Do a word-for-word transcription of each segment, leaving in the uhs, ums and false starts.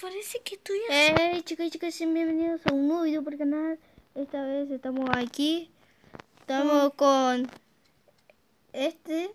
parece que estoy así. Hey chicas y chicas, bienvenidos a un nuevo video por el canal. Esta vez estamos aquí. Estamos mm. con este.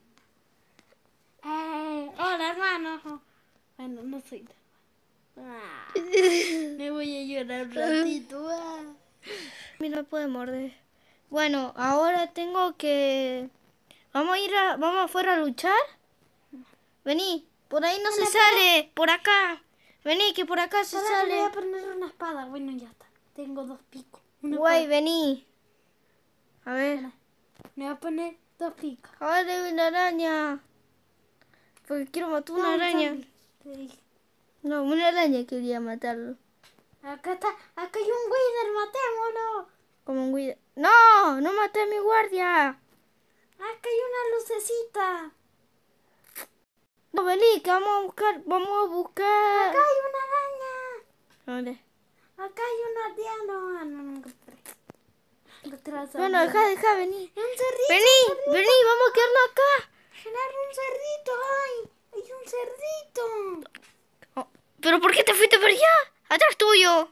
Eh, hola hermano. Bueno, no soy tu hermano. Ah, me voy a llorar un ratito. Ah. Mira, me puede morder. Bueno, ahora tengo que... Vamos a ir a... Vamos afuera a luchar. Vení, por ahí no, no se sale. Por acá. Vení, que por acá se Ahora sale. Voy a poner una espada. Bueno, ya está. Tengo dos picos. Guay, vení. A ver. Bueno, me voy a poner dos picos. Ahora hay una araña. Porque quiero matar una no, araña. Te dije. No, una araña quería matarlo. Acá está. Acá hay un Wither. Matémoslo. Como un Wither. No, no maté a mi guardia. Acá hay una lucecita. No, vení, que vamos a buscar. Vamos a buscar. Acá hay una araña. ¿Dónde? Acá hay un aldeano. Ah, no, no encontré. Bueno, deja, deja, vení. Un cerrito, vení, un cerrito. vení, vamos a quedarnos acá. Generar un cerdito, ay, hay un cerdito. Oh, ¿pero por qué te fuiste para allá? Atrás tuyo.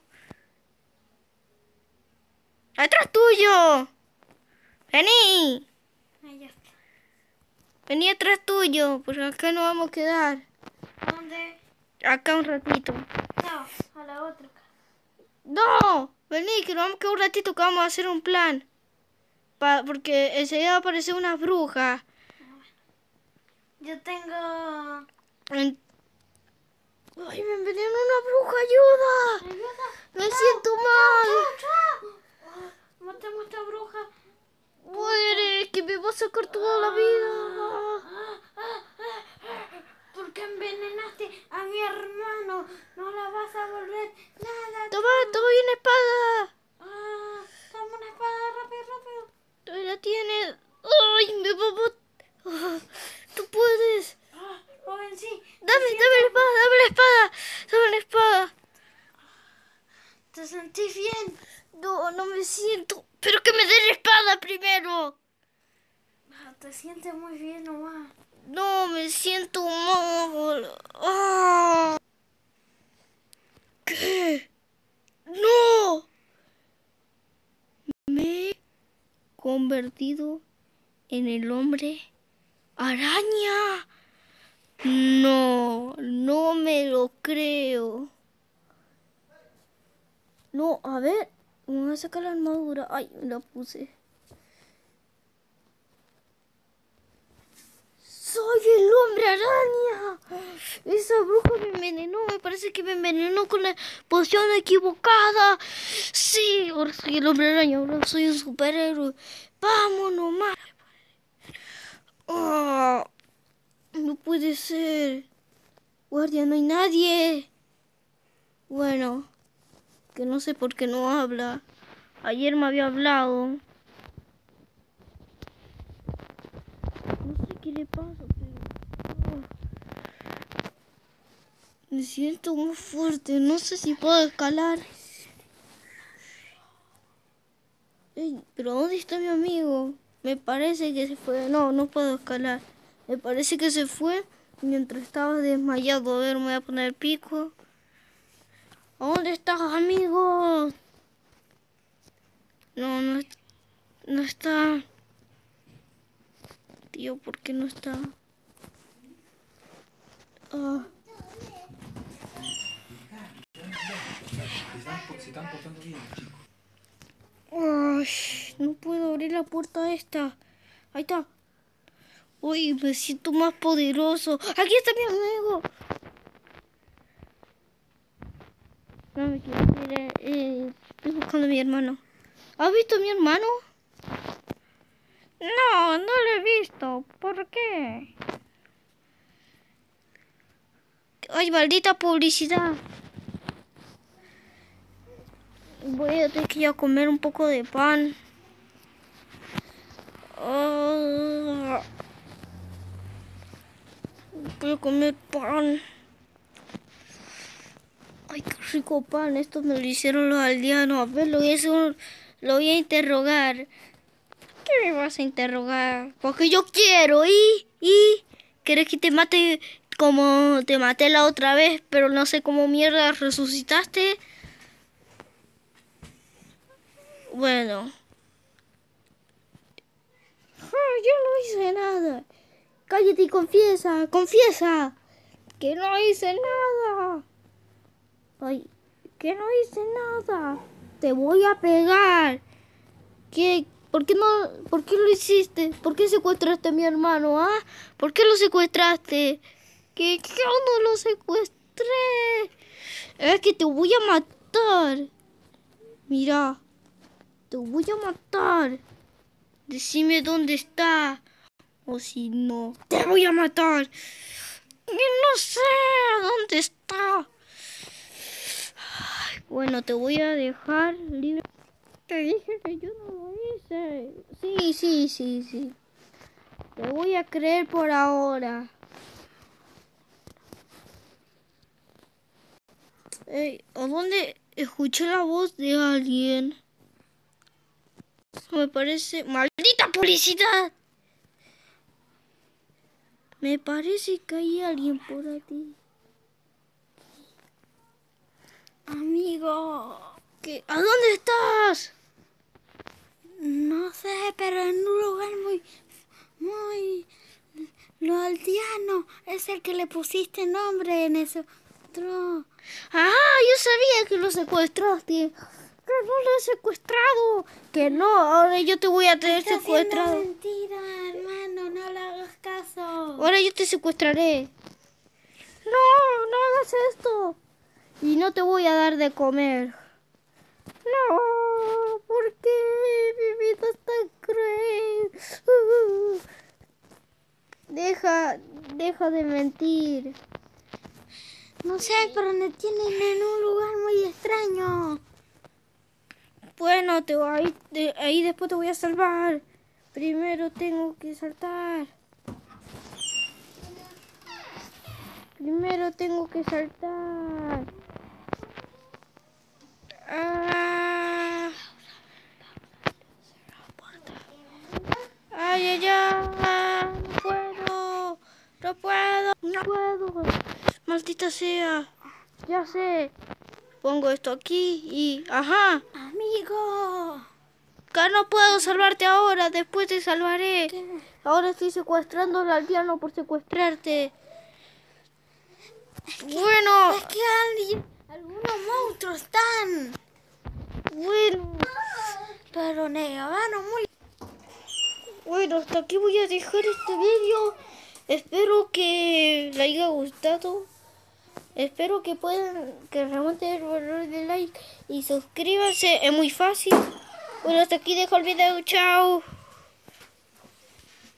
Atrás tuyo. Vení. Ahí ya está. Vení atrás tuyo, porque acá no vamos a quedar. ¿Dónde? Acá un ratito. No, a la otra casa. No, vení, que nos vamos a quedar un ratito que vamos a hacer un plan. Pa porque enseguida va a aparecer una bruja. Yo tengo... En... Ay, me envenenó una bruja, ayuda. Ayuda. Me chao, siento mal. Chao, chao. Oh, matemos a esta bruja. Muere, que me va a sacar toda la vida. ¿Por qué envenenaste a mi hermano? No la vas a volver nada. Toma, toma bien la espada. Ah, toma una espada, rápido, rápido. Tú la tienes. Ay, me va a matar. Oh, tú puedes. Ah, joven, sí. Dame, dame la espada, dame la espada. Dame la espada. ¿Te sentís bien? No, no me siento. Pero que me dé la espada primero. Ah, te sientes muy bien nomás. No, me siento mal. Ah. ¿Qué? ¡No! Me he convertido en el hombre araña. No, no me lo creo. No, a ver, me voy a sacar la armadura. Ay, me la puse. ¡Soy el hombre araña! Esa bruja me envenenó. Me parece que me envenenó con la poción equivocada. Sí, ahora soy el hombre araña. Ahora soy un superhéroe. ¡Vamos nomás! Oh, no puede ser. Guardia, no hay nadie. Bueno, que no sé por qué no habla. Ayer me había hablado. No sé qué le pasa, pero... Oh. Me siento muy fuerte. No sé si puedo escalar. Ey, pero ¿dónde está mi amigo? Me parece que se fue. No, no puedo escalar. Me parece que se fue mientras estaba desmayado. A ver, me voy a poner el pico. ¿A dónde estás, amigo? No, no, no está. Tío, ¿por qué no está? Oh. Ay, no puedo abrir la puerta esta. Ahí está. Uy, me siento más poderoso. Aquí está mi amigo. No me quiero ir. Eh, estoy buscando a mi hermano. ¿Has visto a mi hermano? No, no lo he visto. ¿Por qué? Ay, maldita publicidad. Voy a tener que ir a comer un poco de pan. Oh, voy a comer pan. Ay, qué rico pan. Esto me lo hicieron los aldeanos. A ver, lo voy a, hacer, lo voy a interrogar. ¿Qué me vas a interrogar? Porque yo quiero. ¿Y? ¿Y? ¿Quieres que te mate? como te maté la otra vez, pero no sé cómo mierda resucitaste. Bueno. Ah, yo no hice nada. Cállate y confiesa, confiesa. Que no hice nada. Ay, que no hice nada. Te voy a pegar. ¿Qué? ¿Por qué no? ¿Por qué lo hiciste? ¿Por qué secuestraste a mi hermano? ¿Ah? ¿Por qué lo secuestraste? Que yo no lo secuestré. Es que te voy a matar. Mira, te voy a matar. Decime dónde está. O si no, te voy a matar. Que no sé dónde está. Ay, bueno, te voy a dejar libre. Te dije que yo no lo hice. Sí, sí, sí, sí. Te voy a creer por ahora. Ey, ¿a dónde escuché la voz de alguien? Me parece... ¡Maldita publicidad! Me parece que hay alguien por aquí. Amigo, ¿Qué? ¿A dónde estás? no sé, pero en un lugar muy, muy... Lo aldeano es el que le pusiste nombre en ese otro. Ah, yo sabía que lo secuestraste. Que no lo he secuestrado. Que no, ahora yo te voy a tener Está secuestrado. haciendo mentira, hermano, no le hagas caso. Ahora yo te secuestraré. No, no hagas esto. Y no te voy a dar de comer. No, ¿por qué mi vida es tan cruel? Uh, deja, deja de mentir. No sé, pero me tienen en un lugar muy extraño. Bueno, te voy, ahí, de, ahí después te voy a salvar. Primero tengo que saltar. Primero tengo que saltar. Ah. Ay, ay, ay. No puedo. No puedo. No puedo. Maldita sea. Ya sé. Pongo esto aquí y... ¡Ajá! Amigo. Que no puedo salvarte ahora. Después te salvaré. ¿Qué? Ahora estoy secuestrando al aldeano por secuestrarte. Bueno. Es que alguien, algunos monstruos están. Bueno. Pero negaron muy... Bueno, hasta aquí voy a dejar este vídeo. Espero que les haya gustado. Espero que puedan, que remonten el valor de like y suscríbanse. Es muy fácil. Bueno, hasta aquí dejo el video. Chao.